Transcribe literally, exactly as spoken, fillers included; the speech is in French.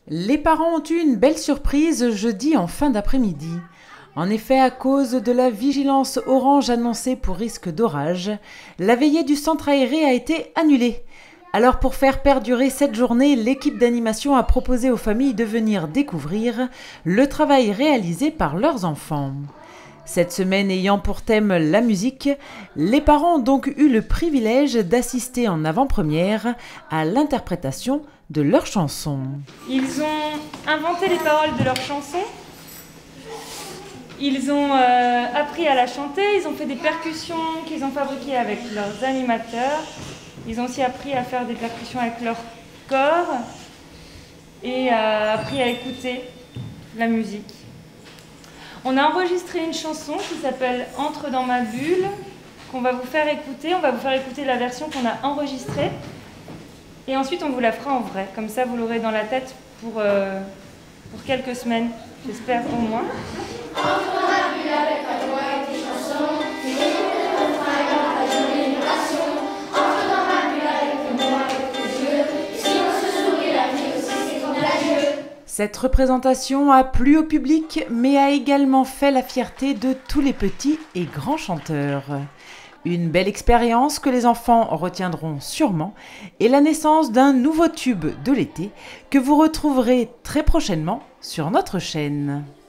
Les parents ont eu une belle surprise jeudi en fin d'après-midi. En effet, à cause de la vigilance orange annoncée pour risque d'orage, la veillée du centre aéré a été annulée. Alors pour faire perdurer cette journée, l'équipe d'animation a proposé aux familles de venir découvrir le travail réalisé par leurs enfants. Cette semaine ayant pour thème la musique, les parents ont donc eu le privilège d'assister en avant-première à l'interprétation de leurs chansons. Ils ont inventé les paroles de leurs chansons, ils ont euh, appris à la chanter, ils ont fait des percussions qu'ils ont fabriquées avec leurs animateurs, ils ont aussi appris à faire des percussions avec leur corps et euh, appris à écouter la musique. On a enregistré une chanson qui s'appelle « Entre dans ma bulle » qu'on va vous faire écouter. On va vous faire écouter la version qu'on a enregistrée et ensuite on vous la fera en vrai. Comme ça vous l'aurez dans la tête pour, euh, pour quelques semaines, j'espère au moins. Entre dans ma bulle avec ta voix et tes chansons, tes écoutes, ton frère, ta jolie vibration. Entre dans ma bulle avec tes mots, avec tes yeux. Si on se sourit, la vie aussi c'est comme l'adieu. Cette représentation a plu au public, mais a également fait la fierté de tous les petits et grands chanteurs. Une belle expérience que les enfants retiendront sûrement et la naissance d'un nouveau tube de l'été que vous retrouverez très prochainement sur notre chaîne.